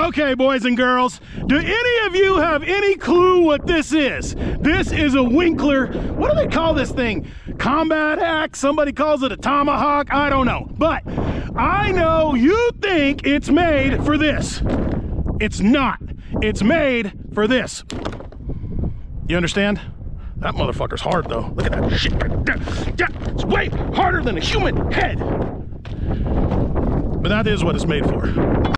Okay, boys and girls, do any of you have any clue what this is? This is a Winkler. What do they call this thing? Combat axe? Somebody calls it a tomahawk? I don't know. But I know you think it's made for this. It's not. It's made for this. You understand? That motherfucker's hard though. Look at that shit right there. Yeah, it's way harder than a human head. But that is what it's made for.